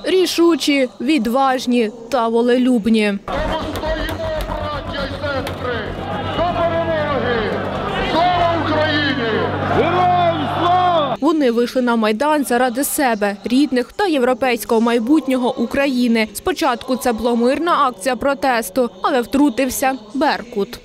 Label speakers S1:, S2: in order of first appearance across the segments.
S1: Рішучі, відважні та волелюбні. Вони вийшли на Майдан заради себе, рідних та європейського майбутнього України. Спочатку це була мирна акція протесту, але втрутився Беркут.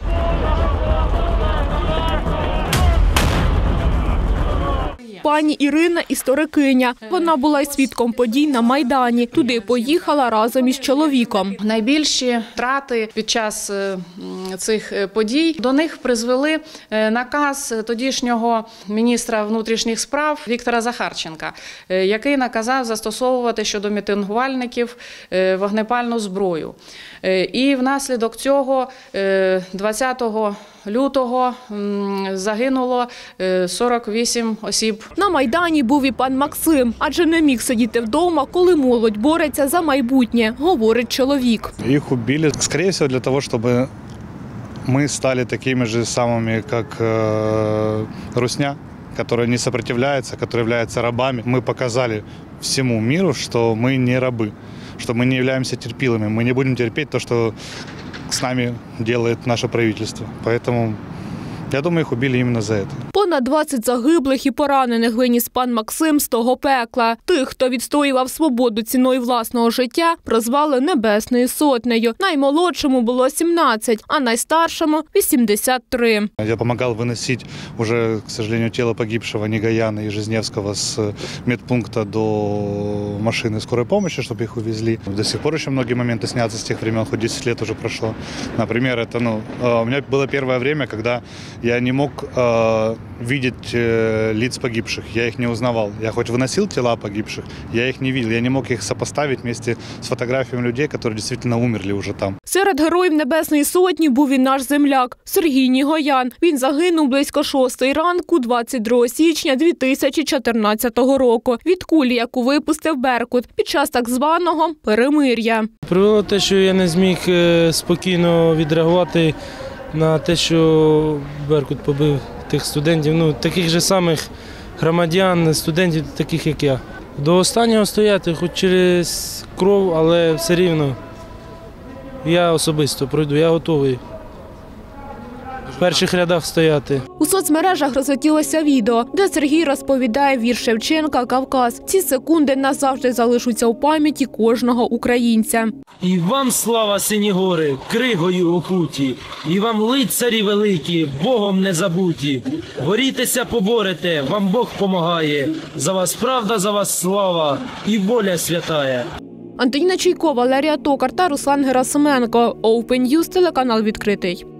S1: Пані Ірина – історикиня. Вона була й свідком подій на Майдані. Туди поїхала разом із чоловіком.
S2: Найбільші втрати під час цих подій до них призвели наказ тодішнього міністра внутрішніх справ Віктора Захарченка, який наказав застосовувати щодо мітингувальників вогнепальну зброю. І внаслідок цього 20 лютого загинуло 48 осіб.
S1: На Майдані був і пан Максим, адже не міг сидіти вдома, коли молодь бореться за майбутнє, говорить чоловік.
S3: Їх убили, скоріше всього, для того, щоб ми стали такими ж самими, як Русня, которые не сопротивляются, которые являются рабами. Мы показали всему миру, что мы не рабы, что мы не являемся терпилами. Мы не будем терпеть то, что с нами делает наше правительство. Поэтому, я думаю, их убили именно за это.
S1: Понад 20 загиблих і поранених виніс пан Максим з того пекла. Тих, хто відстоював свободу ціною власного життя, прозвали Небесною Сотнею. Наймолодшому було 17, а найстаршому – 83. Серед героїв Небесної Сотні був і наш земляк Сергій Нігоян. Він загинув близько 6-ї ранку 22 січня 2014 року від кулі, яку випустив Беркут під час так званого перемир'я.
S4: Привело те, що я не зміг спокійно відреагувати на те, що Беркут побив тих студентів, таких же самих громадян, студентів, таких як я. До останнього стояти, хоч через кров, але все рівно я особисто пройду, я готовий в перших рядах стояти.
S1: У соцмережах розлетілося відео, де Сергій розповідає вірш Шевченка «Кавказ». Ці секунди назавжди залишаться у пам'яті кожного українця.
S4: І вам слава, сині гори, кригою окуті, і вам лицарі великі, Богом не забуті. Борітеся, поборете, вам Бог помагає, за вас правда, за вас слава і воля святая.
S1: Антоніна Чайко, Валерія Токар та Руслан Герасименко. Open News, телеканал «Відкритий».